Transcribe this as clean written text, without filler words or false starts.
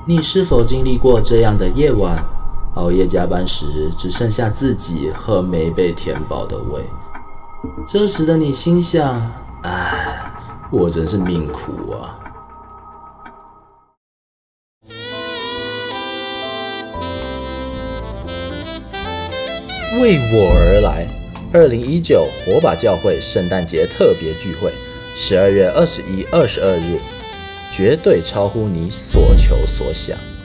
你是否经历过这样的夜晚？熬夜加班时，只剩下自己和没被填饱的胃。这时的你心想：唉，我真是命苦啊！为我而来，2019火把教会圣诞节特别聚会，12月21、22日，绝对超乎你所求所想。